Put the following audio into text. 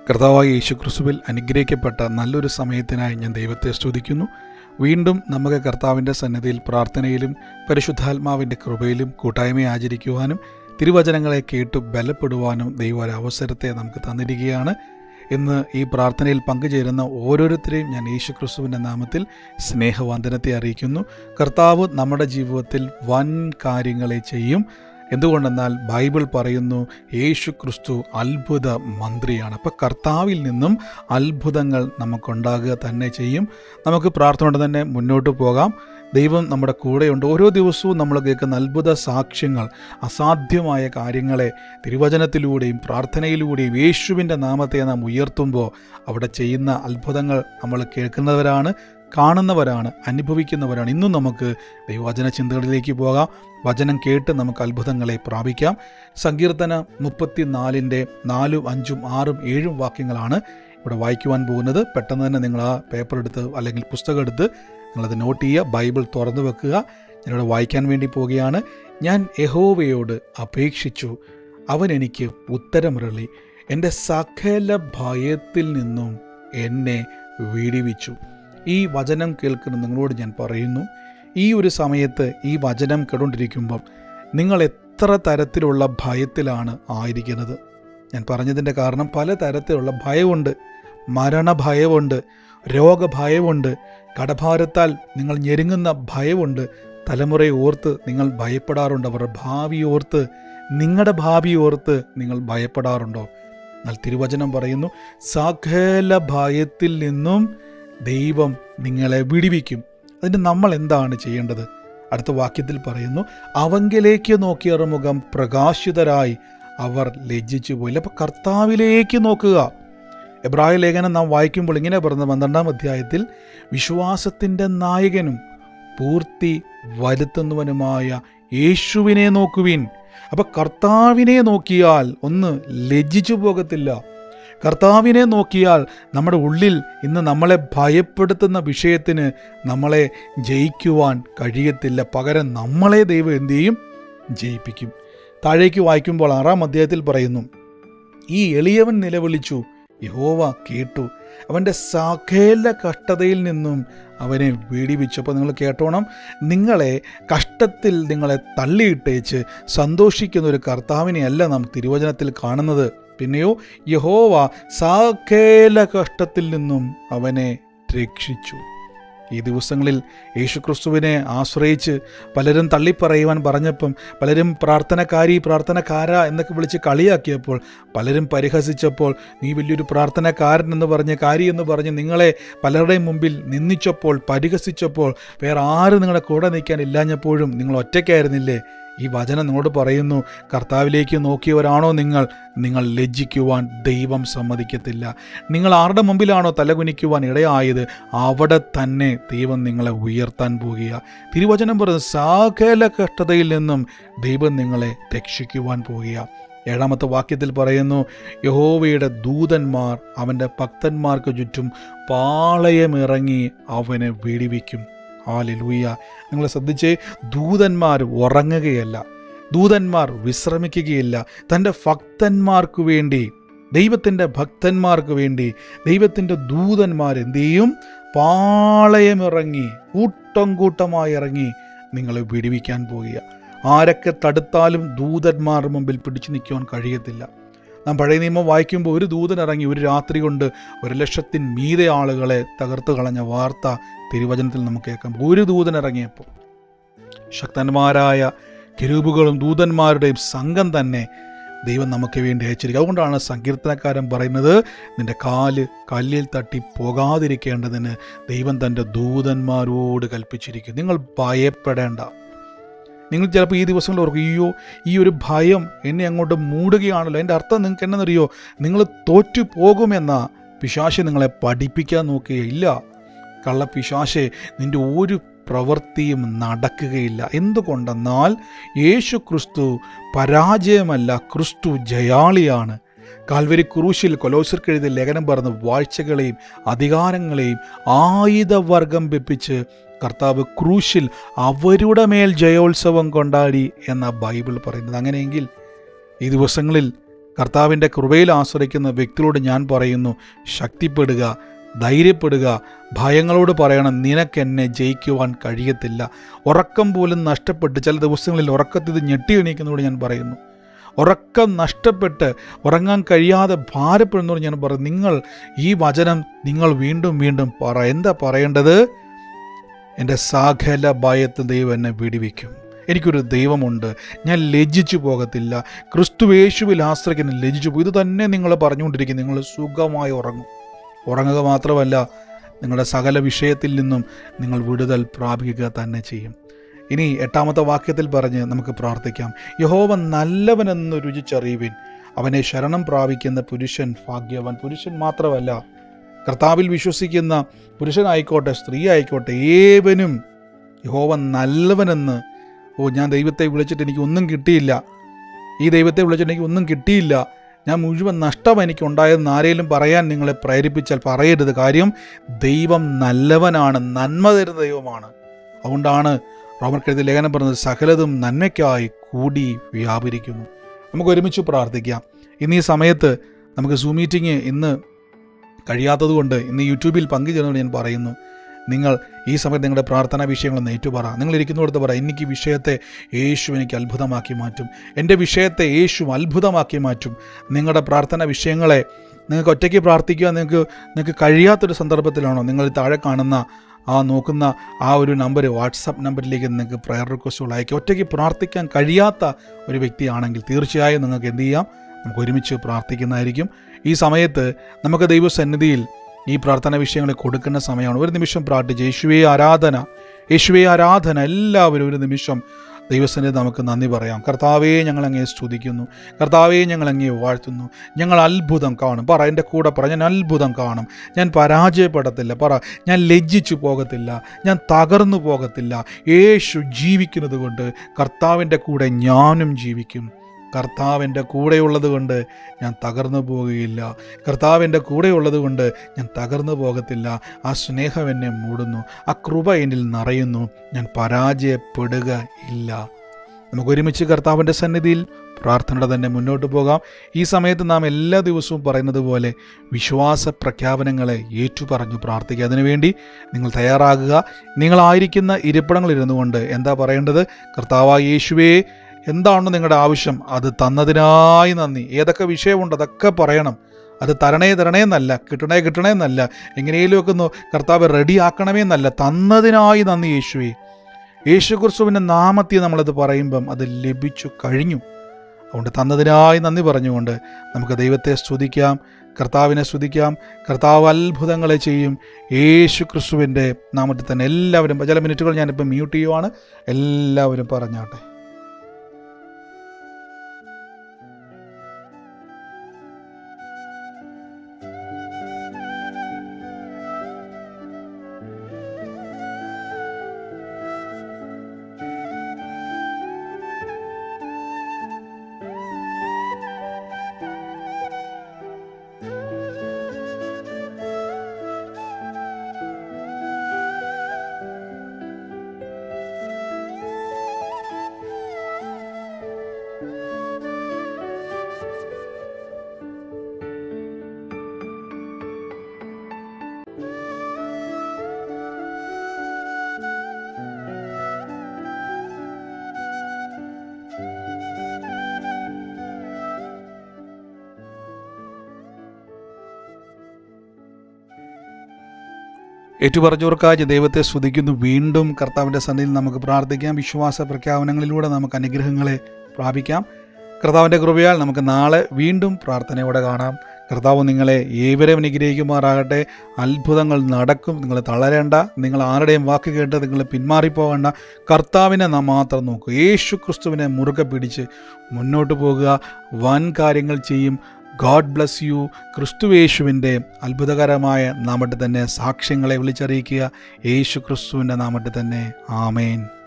കർത്താവായ യേശുക്രിസ്തുവിൽ അനുഗ്രഹിക്കപ്പെട്ട നല്ലൊരു സമയത്തിനായി ഞാൻ ദൈവത്തെ സ്തുതിക്കുന്നു. വീണ്ടും നമുക്ക് കർത്താവിൻ്റെ സന്നിധിയിൽ പ്രാർത്ഥനയിലും പരിശുദ്ധാത്മാവിൻ്റെ കൃപയിലും കൂട്ടായ്മ ആചരിക്കുവാനും തിരുവചനങ്ങളെ കേട്ടു ബലപ്പെടുവാനും ദൈവം ഒരു അവസരത്തെ നമുക്ക് തന്നിരിക്കുകയാണ്. ഇന്ന് ഈ പ്രാർത്ഥനയിൽ പങ്കുചേരുന്ന ഓരോരുത്തരെയും ഞാൻ യേശുക്രിസ്തുവിൻ്റെ നാമത്തിൽ സ്നേഹവന്ദനത്തെ അറിയിക്കുന്നു. കർത്താവ് നമ്മുടെ ജീവിതത്തിൽ വൻ കാര്യങ്ങളെ ചെയ്യും. എന്തുകൊണ്ടെന്നാൽ ബൈബിൾ പറയുന്നു യേശു ക്രിസ്തു അത്ഭുത മന്ത്രിയാണ്. അപ്പോൾ കർത്താവിൽ നിന്നും അത്ഭുതങ്ങൾ നമുക്കുണ്ടാകുക തന്നെ ചെയ്യും. നമുക്ക് പ്രാർത്ഥനയോടെ തന്നെ മുന്നോട്ട് പോകാം. ദൈവം നമ്മുടെ കൂടെയുണ്ട്. ഓരോ ദിവസവും നമ്മൾ കേൾക്കുന്ന അത്ഭുത സാക്ഷ്യങ്ങൾ, അസാധ്യമായ കാര്യങ്ങളെ തിരുവചനത്തിലൂടെയും പ്രാർത്ഥനയിലൂടെയും യേശുവിൻ്റെ നാമത്തെ നാം ഉയർത്തുമ്പോൾ അവിടെ ചെയ്യുന്ന അത്ഭുതങ്ങൾ നമ്മൾ കേൾക്കുന്നവരാണ്, കാണുന്നവരാണ്, അനുഭവിക്കുന്നവരാണ്. ഇന്നും നമുക്ക് ദൈവവചന ചിന്തകളിലേക്ക് പോകാം. വചനം കേട്ട് നമുക്ക് അത്ഭുതങ്ങളെ പ്രാപിക്കാം. സങ്കീർത്തനം 34-ന്റെ 4, 5, 6, 7 വാക്യങ്ങളാണ് ഇവിടെ വായിക്കുവാൻ പോകുന്നത്. പെട്ടെന്ന് തന്നെ നിങ്ങൾ ആ പേപ്പർ എടുത്ത് അല്ലെങ്കിൽ പുസ്തകം എടുത്ത് നിങ്ങളത് നോട്ട് ചെയ്യുക, ബൈബിൾ തുറന്നു വെക്കുക. ഞാനിവിടെ വായിക്കാൻ വേണ്ടി പോവുകയാണ്. ഞാൻ യഹോവയോട് അപേക്ഷിച്ചു, അവൻ എനിക്ക് ഉത്തരമരുളി, എൻ്റെ സകല ഭയത്തിൽ നിന്നും എന്നെ വിടുവിച്ചു. ഈ വചനം കേൾക്കുന്ന നിങ്ങളോട് ഞാൻ പറയുന്നു, ഈ ഒരു സമയത്ത് ഈ വചനം കേട്ടുകൊണ്ടിരിക്കുമ്പം നിങ്ങൾ എത്ര തരത്തിലുള്ള ഭയത്തിലാണ് ആയിരിക്കുന്നത്? ഞാൻ പറഞ്ഞതിൻ്റെ കാരണം പല തരത്തിലുള്ള ഭയമുണ്ട്. മരണഭയമുണ്ട്, രോഗഭയമുണ്ട്, കടഭാരത്താൽ നിങ്ങൾ ഞെരുങ്ങുന്ന ഭയമുണ്ട്. തലമുറയെ ഓർത്ത് നിങ്ങൾ ഭയപ്പെടാറുണ്ട്. അവരുടെ ഭാവി ഓർത്ത്, നിങ്ങളുടെ ഭാവി ഓർത്ത് നിങ്ങൾ ഭയപ്പെടാറുണ്ടോ? എന്നാൽ തിരുവചനം പറയുന്നു സകല ഭയത്തിൽ നിന്നും ദൈവം നിങ്ങളെ വിടുവിക്കും. അതിന് നമ്മൾ എന്താണ് ചെയ്യേണ്ടത്? അടുത്ത വാക്യത്തിൽ പറയുന്നു, അവങ്കിലേക്ക് നോക്കിയവരുടെ മുഖം പ്രകാശിതരായി അവർ ലജ്ജിച്ചു പോയില്ല. അപ്പോൾ കർത്താവിലേക്ക് നോക്കുക. എബ്രായ ലേഖനം നാം വായിക്കുമ്പോൾ ഇങ്ങനെ പറഞ്ഞ 12-ാം അധ്യായത്തിൽ, വിശ്വാസത്തിൻ്റെ നായകനും പൂർത്തി വരുത്തുന്നവനുമായ യേശുവിനെ നോക്കുവിൻ. അപ്പോൾ കർത്താവിനെ നോക്കിയാൽ ഒന്ന് ലജ്ജിച്ചു പോകത്തില്ല. കർത്താവിനെ നോക്കിയാൽ നമ്മുടെ ഉള്ളിൽ ഇന്ന് നമ്മളെ ഭയപ്പെടുത്തുന്ന വിഷയത്തിന് നമ്മളെ ജയിക്കുവാൻ കഴിയത്തില്ല. പകരം നമ്മളെ ദൈവം എന്തു ചെയ്യും? ജയിപ്പിക്കും. താഴേക്ക് വായിക്കുമ്പോൾ 6-ാം അധ്യായത്തിൽ പറയുന്നു, ഈ എളിയവൻ നിലവിളിച്ചു, യഹോവ കേട്ടു, അവൻ്റെ സകല കഷ്ടതയിൽ നിന്നും അവനെ വിടുവിച്ചു. അപ്പോൾ നിങ്ങൾ കേട്ടോണം, നിങ്ങളെ കഷ്ടത്തിൽ നിങ്ങളെ തള്ളിയിട്ടേച്ച് സന്തോഷിക്കുന്ന ഒരു കർത്താവിനെയല്ല നാം തിരുവചനത്തിൽ കാണുന്നത്. പിന്നെയോ യഹോവ സകല കഷ്ടത്തിൽ നിന്നും അവനെ രക്ഷിച്ചു. ഈ ദിവസങ്ങളിൽ യേശുക്രിസ്തുവിനെ ആശ്രയിച്ച് പലരും തള്ളിപ്പറയുവാൻ പറഞ്ഞപ്പം, പലരും പ്രാർത്ഥനക്കാര എന്നൊക്കെ വിളിച്ച് കളിയാക്കിയപ്പോൾ, പലരും പരിഹസിച്ചപ്പോൾ, നീ വലിയൊരു പ്രാർത്ഥനക്കാരൻ എന്ന് പറഞ്ഞ്, കാരി എന്ന് പറഞ്ഞ് നിങ്ങളെ പലരുടെയും മുമ്പിൽ നിന്ദിച്ചപ്പോൾ, പരിഹസിച്ചപ്പോൾ, വേറെ ആരും നിങ്ങളുടെ കൂടെ നിൽക്കാൻ ഇല്ലാഞ്ഞപ്പോഴും നിങ്ങൾ ഒറ്റയ്ക്കായിരുന്നില്ലേ? ഈ വചനം നിങ്ങളോട് പറയുന്നു, കർത്താവിലേക്ക് നോക്കിയവരാണോ നിങ്ങൾ ലജ്ജിക്കുവാൻ ദൈവം സമ്മതിക്കത്തില്ല. നിങ്ങൾ ആരുടെ മുമ്പിലാണോ തലകുനിക്കുവാൻ ഇടയായത്, അവിടെ തന്നെ ദൈവം നിങ്ങളെ ഉയർത്താൻ പോകുക. തിരുവചനം പറയുന്നത് സകല കഷ്ടതയിൽ നിന്നും ദൈവം നിങ്ങളെ രക്ഷിക്കുവാൻ പോകുക. 7-ാമത്തെ വാക്യത്തിൽ പറയുന്നു, യഹോവയുടെ ദൂതന്മാർ അവൻ്റെ ഭക്തന്മാർക്ക് ചുറ്റും പാളയമിറങ്ങി അവനെ വിടുവിക്കും. ഹല്ലേലൂയ. നിങ്ങൾ ശ്രദ്ധിച്ചേ, ദൂതന്മാർ ഉറങ്ങുകയല്ല, ദൂതന്മാർ വിശ്രമിക്കുകയില്ല. തൻ്റെ ഭക്തന്മാർക്ക് വേണ്ടി, ദൈവത്തിൻ്റെ ഭക്തന്മാർക്ക് വേണ്ടി ദൈവത്തിൻ്റെ ദൂതന്മാർ എന്ത് ചെയ്യും? പാളയമിറങ്ങി, കൂട്ടമായി ഇറങ്ങി നിങ്ങളെ വിടുവിക്കാൻ പോകുക. ആരൊക്കെ തടുത്താലും ദൂതന്മാർ മുമ്പിൽ പിടിച്ചു നിൽക്കുവാൻ കഴിയത്തില്ല. നാം പഴയ നിയമം വായിക്കുമ്പോൾ ഒരു ദൂതൻ ഇറങ്ങി ഒരു രാത്രി കൊണ്ട് 1,00,000 മീതെ ആളുകളെ തകർത്ത് കളഞ്ഞ വാർത്ത തിരുവചനത്തിൽ നമുക്ക് കേൾക്കാം. ഒരു ദൂതൻ ഇറങ്ങിയപ്പോൾ ശക്തന്മാരായ കെരൂബുകളും ദൂതന്മാരുടെയും സംഘം തന്നെ ദൈവം നമുക്ക് വേണ്ടി അയച്ചിരിക്കും. അതുകൊണ്ടാണ് സങ്കീർത്തനക്കാരൻ പറയുന്നത്, നിന്റെ കാല് കല്ലിൽ തട്ടി പോകാതിരിക്കേണ്ടതിന് ദൈവം തൻ്റെ ദൂതന്മാരോട് കൽപ്പിച്ചിരിക്കും. നിങ്ങൾ ഭയപ്പെടേണ്ട. നിങ്ങൾ ചിലപ്പോൾ ഈ ദിവസങ്ങളിൽ ഓർക്കും, അയ്യോ ഈ ഒരു ഭയം എന്നെ അങ്ങോട്ട് മൂടുകയാണല്ലോ. എൻ്റെ അർത്ഥം നിങ്ങൾക്ക് എന്നറിയോ? നിങ്ങൾ തോറ്റു പോകുമെന്ന പിശാച് നിങ്ങളെ പഠിപ്പിക്കാൻ നോക്കുകയില്ല. കള്ള പിശാചേ, നിൻ്റെ ഒരു പ്രവൃത്തിയും നടക്കുകയില്ല. എന്തുകൊണ്ടെന്നാൽ യേശു ക്രിസ്തു പരാജയമല്ല, ക്രിസ്തു ജയാളിയാണ്. കാൽവരി ക്രൂശിൽ കൊലോസ്യർക്ക് എഴുതിയ ലേഖനം പറഞ്ഞ് വാഴ്ചകളെയും അധികാരങ്ങളെയും ആയുധവർഗം വെപ്പിച്ച് കർത്താവ് ക്രൂശിൽ അവരുടെ മേൽ ജയോത്സവം കൊണ്ടാടി എന്ന ബൈബിൾ പറയുന്നത്. അങ്ങനെയെങ്കിൽ ഈ ദിവസങ്ങളിൽ കർത്താവിൻ്റെ കൃപയിൽ ആശ്രയിക്കുന്ന വ്യക്തികളോട് ഞാൻ പറയുന്നു, ശക്തിപ്പെടുക, ധൈര്യപ്പെടുക. ഭയങ്ങളോട് പറയണം, നിനക്കെന്നെ ജയിക്കുവാൻ കഴിയത്തില്ല. ഉറക്കം പോലും നഷ്ടപ്പെട്ട് ചില ദിവസങ്ങളിൽ ഉറക്കത്തിൽ ഞെട്ടി എണീക്കുന്നതോട് ഞാൻ പറയുന്നു, ഉറക്കം നഷ്ടപ്പെട്ട് ഉറങ്ങാൻ കഴിയാതെ ഭാരപ്പെടുന്നതോട് ഞാൻ പറയും, നിങ്ങൾ ഈ വചനം നിങ്ങൾ വീണ്ടും വീണ്ടും എന്താ പറയേണ്ടത്? എൻ്റെ സകല ഭയത്തിൽ ദൈവം എന്നെ വിടുവിക്കും. എനിക്കൊരു ദൈവമുണ്ട്, ഞാൻ ലജ്ജിച്ചു പോകത്തില്ല. ക്രിസ്തുയേശുവിൽ ആശ്രയിക്കുന്ന ലജ്ജിച്ചു പോകും. ഇത് തന്നെ നിങ്ങൾ പറഞ്ഞുകൊണ്ടിരിക്കും. നിങ്ങൾ സുഖമായി ഉറങ്ങുക മാത്രമല്ല, നിങ്ങളുടെ സകല വിഷയത്തിൽ നിന്നും നിങ്ങൾ വിടുതൽ പ്രാപിക്കുക തന്നെ ചെയ്യും. ഇനി 8ാമത്തെ വാക്യത്തിൽ പറഞ്ഞ് നമുക്ക് പ്രാർത്ഥിക്കാം. യഹോവ നല്ലവനെന്ന് രുചിച്ചറിയുവിൻ, അവനെ ശരണം പ്രാപിക്കുന്ന പുരുഷൻ ഭാഗ്യവാൻ. പുരുഷൻ മാത്രമല്ല, കർത്താവിൽ വിശ്വസിക്കുന്ന പുരുഷനായിക്കോട്ടെ സ്ത്രീ ആയിക്കോട്ടെ, ഏവനും യഹോവ നല്ലവനെന്ന്. ഞാൻ ദൈവത്തെ വിളിച്ചിട്ട് എനിക്ക് ഒന്നും കിട്ടിയില്ല, ഈ ദൈവത്തെ വിളിച്ചിട്ട് എനിക്ക് ഒന്നും കിട്ടിയില്ല, ഞാൻ മുഴുവൻ നഷ്ടം എനിക്കുണ്ടായതെന്ന് ആരെങ്കിലും പറയാൻ നിങ്ങളെ പ്രേരിപ്പിച്ചാൽ പറയരുത്. കാര്യം ദൈവം നല്ലവനാണ്, നന്മ തരുന്ന ദൈവമാണ്. അതുകൊണ്ടാണ് റോമർക്കെഴുതിയ ലേഖനം പറഞ്ഞത്, സകലതും നന്മയ്ക്കായി കൂടി വ്യാപരിക്കുന്നു. നമുക്ക് ഒരുമിച്ച് പ്രാർത്ഥിക്കാം. ഇന്ന് ഈ സമയത്ത് നമുക്ക് സൂം മീറ്റിംഗ് ഇന്ന് കഴിയാത്തതുകൊണ്ട് ഇന്ന് യൂട്യൂബിൽ പങ്കുചേർന്നുകൊണ്ട് ഞാൻ പറയുന്നു, നിങ്ങൾ ഈ സമയത്ത് നിങ്ങളുടെ പ്രാർത്ഥനാ വിഷയങ്ങളൊന്ന് ഏറ്റുപറ. നിങ്ങളിരിക്കുന്നിടത്ത് പറ, എനിക്ക് വിഷയത്തെ യേശു എനിക്ക് അത്ഭുതമാക്കി മാറ്റും, എൻ്റെ വിഷയത്തെ യേശു അത്ഭുതമാക്കി മാറ്റും. നിങ്ങളുടെ പ്രാർത്ഥനാ വിഷയങ്ങളെ നിങ്ങൾക്ക് ഒറ്റയ്ക്ക് പ്രാർത്ഥിക്കുക നിങ്ങൾക്ക് കഴിയാത്തൊരു സന്ദർഭത്തിലാണോ, നിങ്ങൾ താഴെ കാണുന്ന നോക്കുന്ന ഒരു നമ്പർ, വാട്സപ്പ് നമ്പറിലേക്ക് നിങ്ങൾക്ക് പ്രയർ റിക്വസ്റ്റുകൾ അയക്കുക. ഒറ്റയ്ക്ക് പ്രാർത്ഥിക്കാൻ കഴിയാത്ത ഒരു വ്യക്തിയാണെങ്കിൽ തീർച്ചയായും നിങ്ങൾക്ക് എന്ത് ചെയ്യാം, നമുക്ക് ഒരുമിച്ച് പ്രാർത്ഥിക്കുന്നതായിരിക്കും. ഈ സമയത്ത് നമുക്ക് ദൈവസന്നിധിയിൽ ഈ പ്രാർത്ഥന വിഷയങ്ങളെ കൊടുക്കുന്ന സമയമാണ്. ഒരു നിമിഷം പ്രാർത്ഥിച്ച് യേശുവേ ആരാധന. എല്ലാവരും ഒരു നിമിഷം ദൈവസന്നിധി നമുക്ക് നന്ദി പറയാം. കർത്താവേ, ഞങ്ങളങ്ങേ സ്തുതിക്കുന്നു. കർത്താവേ, ഞങ്ങളങ്ങേ വാഴ്ത്തുന്നു. ഞങ്ങൾ അത്ഭുതം കാണും. പറ, എൻ്റെ കൂടെ പറ, ഞാൻ അത്ഭുതം കാണും. ഞാൻ പരാജയപ്പെടത്തില്ല. പറ, ഞാൻ ലജ്ജിച്ചു പോകത്തില്ല, ഞാൻ തകർന്നു പോകത്തില്ല. യേശു ജീവിക്കുന്നത് കൊണ്ട് കർത്താവിൻ്റെ കൂടെ ഞാനും ജീവിക്കും. കർത്താവിൻ്റെ കൂടെയുള്ളത് കൊണ്ട് ഞാൻ തകർന്നു പോവുകയില്ല. കർത്താവിൻ്റെ കൂടെയുള്ളത് കൊണ്ട് ഞാൻ തകർന്നു പോകത്തില്ല. ആ സ്നേഹം എന്നെ മൂടുന്നു, ആ കൃപ എന്നിൽ നിറയുന്നു. ഞാൻ പരാജയപ്പെടുക ഇല്ല. നമുക്ക് ഒരുമിച്ച് കർത്താവിൻ്റെ സന്നിധിയിൽ പ്രാർത്ഥനയുടെ തന്നെ മുന്നോട്ട് പോകാം. ഈ സമയത്ത് നാം എല്ലാ ദിവസവും പറയുന്നത് പോലെ വിശ്വാസ പ്രഖ്യാപനങ്ങളെ ഏറ്റുപറഞ്ഞു പ്രാർത്ഥിക്കുക. അതിനുവേണ്ടി നിങ്ങൾ തയ്യാറാകുക. നിങ്ങളായിരിക്കുന്ന ഇരിപ്പിടങ്ങളിരുന്നു കൊണ്ട് എന്താ പറയേണ്ടത്? കർത്താവായ യേശുവേ, എന്താണോ നിങ്ങളുടെ ആവശ്യം അത് തന്നതിനായി നന്ദി. ഏതൊക്കെ വിഷയമുണ്ട് അതൊക്കെ പറയണം. അത് തരണേ എന്നല്ല, കിട്ടണേ എന്നല്ല, എങ്ങനെയൊക്കെ ഒന്ന് കർത്താവ് റെഡിയാക്കണമേ എന്നല്ല, തന്നതിനായി നന്ദി യേശുവേ. യേശു ക്രിസ്തുവിൻ്റെ നാമത്തിൽ നമ്മളത് പറയുമ്പം അത് ലഭിച്ചു കഴിഞ്ഞു. അതുകൊണ്ട് തന്നതിനായി നന്ദി പറഞ്ഞുകൊണ്ട് നമുക്ക് ദൈവത്തെ സ്തുതിക്കാം, കർത്താവിനെ സ്തുതിക്കാം. കർത്താവ് അത്ഭുതങ്ങളെ ചെയ്യും. യേശു ക്രിസ്തുവിൻ്റെ നാമത്തിൽ തന്നെ എല്ലാവരും ചില മിനിറ്റുകൾ ഞാനിപ്പോൾ മ്യൂട്ട് ചെയ്യുവാണ്. എല്ലാവരും പറഞ്ഞാട്ടെ. ഏറ്റുപറഞ്ഞവർക്കായി ദൈവത്തെ സ്തുതിക്കുന്നു. വീണ്ടും കർത്താവിൻ്റെ സന്നിധിയിൽ നമുക്ക് പ്രാർത്ഥിക്കാം. വിശ്വാസ പ്രഖ്യാപനങ്ങളിലൂടെ നമുക്ക് അനുഗ്രഹങ്ങളെ പ്രാപിക്കാം. കർത്താവിൻ്റെ കൃപയാൽ നമുക്ക് നാളെ വീണ്ടും പ്രാർത്ഥനയോടെ കാണാം. കർത്താവ് നിങ്ങളെ ഏവരെയും അനുഗ്രഹിക്കുമാറാകട്ടെ. അത്ഭുതങ്ങൾ നടക്കും. നിങ്ങൾ തളരേണ്ട. നിങ്ങൾ ആരുടെയും വാക്ക് കേട്ട് നിങ്ങൾ പിന്മാറിപ്പോകേണ്ട. കർത്താവിനെ നാം മാത്രം നോക്കുക. യേശു ക്രിസ്തുവിനെ മുറുകെ പിടിച്ച് മുന്നോട്ട് പോകുക. വൻ കാര്യങ്ങൾ ചെയ്യും. God bless you. ക്രിസ്തുയേശുവിൻ്റെ അത്ഭുതകരമായ നാമത്തിൽ തന്നെ സാക്ഷ്യങ്ങളെ വിളിച്ചറിയിക്കുക. യേശു ക്രിസ്തുവിൻ്റെ നാമത്തിൽ തന്നെ. ആമേൻ.